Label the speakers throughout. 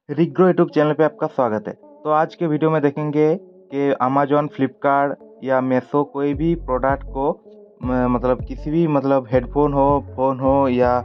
Speaker 1: Regrow YouTube channel पे आपका स्वागत है। तो आज के वीडियो में देखेंगे कि अमेजोन, फ्लिपकार्ट या मेसो कोई भी प्रोडक्ट को मतलब किसी भी मतलब हेडफोन हो, फ़ोन हो या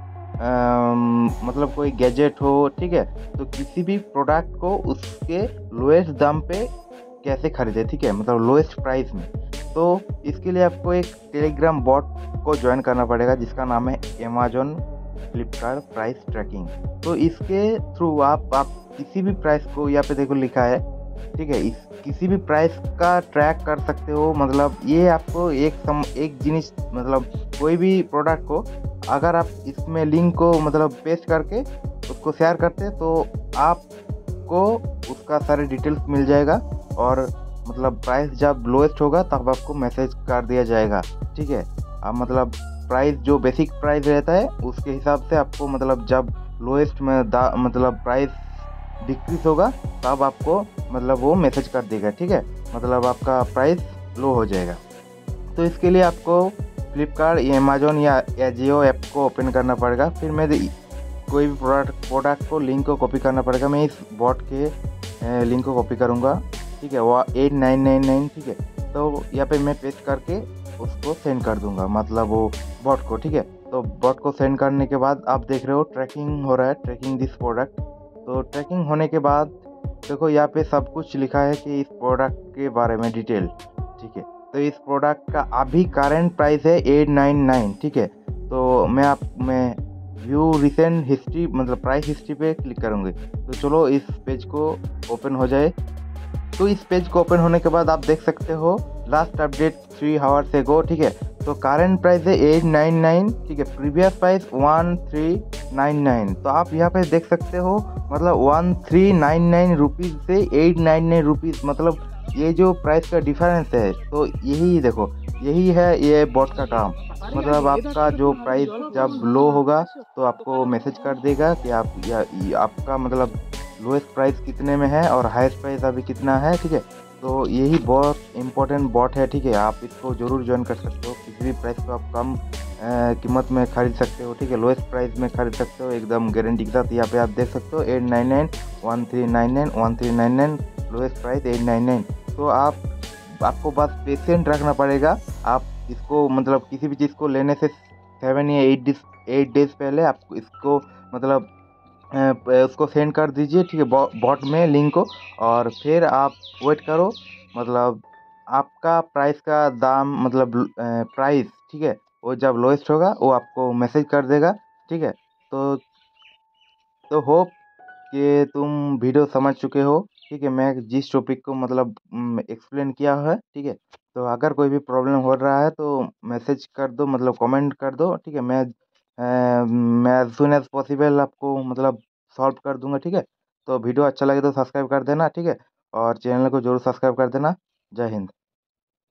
Speaker 1: मतलब कोई गैजेट हो, ठीक है। तो किसी भी प्रोडक्ट को उसके लोएस्ट दाम पे कैसे खरीदे, ठीक है, मतलब लोएस्ट प्राइस में। तो इसके लिए आपको एक टेलीग्राम बॉट को ज्वाइन करना पड़ेगा जिसका नाम है अमेजोन फ्लिपकार्ट प्राइस ट्रैकिंग। तो इसके थ्रू आप किसी भी प्राइस को, यहाँ पे देखो लिखा है, ठीक है, इस किसी भी प्राइस का ट्रैक कर सकते हो। मतलब ये आपको एक जिनिस मतलब कोई भी प्रोडक्ट को अगर आप इसमें लिंक को मतलब पेस्ट करके उसको शेयर करते तो आपको उसका सारे डिटेल्स मिल जाएगा और मतलब प्राइस जब लोएस्ट होगा तब आपको मैसेज कर दिया जाएगा, ठीक है। अब मतलब प्राइस जो बेसिक प्राइस रहता है उसके हिसाब से आपको मतलब जब लोएस्ट में मतलब प्राइस डिक्रीज होगा तब आपको मतलब वो मैसेज कर देगा, ठीक है, मतलब आपका प्राइस लो हो जाएगा। तो इसके लिए आपको फ्लिपकार्ट या अमेजोन या एजियो ऐप को ओपन करना पड़ेगा। फिर मैं कोई भी प्रोडक्ट को लिंक को कॉपी करना पड़ेगा। मैं इस बॉट के लिंक को कॉपी करूँगा, ठीक है, वो 8999, ठीक है। तो यहाँ पे मैं पेस्ट करके उसको सेंड कर दूंगा, मतलब वो बॉट को, ठीक है। तो बॉट को सेंड करने के बाद आप देख रहे हो ट्रैकिंग हो रहा है, ट्रैकिंग दिस प्रोडक्ट। तो ट्रैकिंग होने के बाद देखो यहाँ पे सब कुछ लिखा है कि इस प्रोडक्ट के बारे में डिटेल, ठीक है। तो इस प्रोडक्ट का अभी करंट प्राइस है 899, ठीक है। तो मैं व्यू रिसेंट हिस्ट्री मतलब प्राइस हिस्ट्री पे क्लिक करूँगी। तो चलो इस पेज को ओपन हो जाए। तो इस पेज को ओपन होने के बाद आप देख सकते हो लास्ट अपडेट 3 आवर्स एगो, ठीक है। तो करंट प्राइस है 899, ठीक है। Previous price 1399। तो आप यहाँ पे देख सकते हो मतलब 1399 रुपीज़ से 899 रुपीज़, मतलब ये जो प्राइस का डिफरेंस है। तो यही देखो, यही है ये बॉट का काम। मतलब आपका जो प्राइस जब लो होगा तो आपको मैसेज कर देगा कि आपका मतलब लोएस्ट प्राइस कितने में है और हाईएस्ट प्राइस अभी कितना है, ठीक है। तो यही बहुत इंपॉर्टेंट बॉट है, ठीक है। आप इसको ज़रूर ज्वाइन कर सकते हो। किसी भी प्राइस को आप कम कीमत में खरीद सकते हो, ठीक है, लोएस्ट प्राइस में खरीद सकते हो एकदम गारंटी के साथ। यहाँ पे आप देख सकते हो 899, 1399, 1399, लोएस्ट प्राइस 899। तो आपको बस पेशेंट रखना पड़ेगा। आप इसको मतलब किसी भी चीज़ को लेने से 7 या 8 डेज पहले आपको इसको मतलब उसको सेंड कर दीजिए, ठीक है, बॉट में लिंक को। और फिर आप वेट करो, मतलब आपका प्राइस का दाम मतलब प्राइस, ठीक है, वो जब लोएस्ट होगा वो आपको मैसेज कर देगा, ठीक है। तो होप कि तुम वीडियो समझ चुके हो, ठीक है, मैं जिस टॉपिक को मतलब एक्सप्लेन किया है, ठीक है। तो अगर कोई भी प्रॉब्लम हो रहा है तो मैसेज कर दो, मतलब कमेंट कर दो, ठीक है। मैं एज सुन एज पॉसिबल आपको मतलब सॉल्व कर दूंगा, ठीक है। तो वीडियो अच्छा लगे तो सब्सक्राइब कर देना, ठीक है, और चैनल को जरूर सब्सक्राइब कर देना। जय हिंद।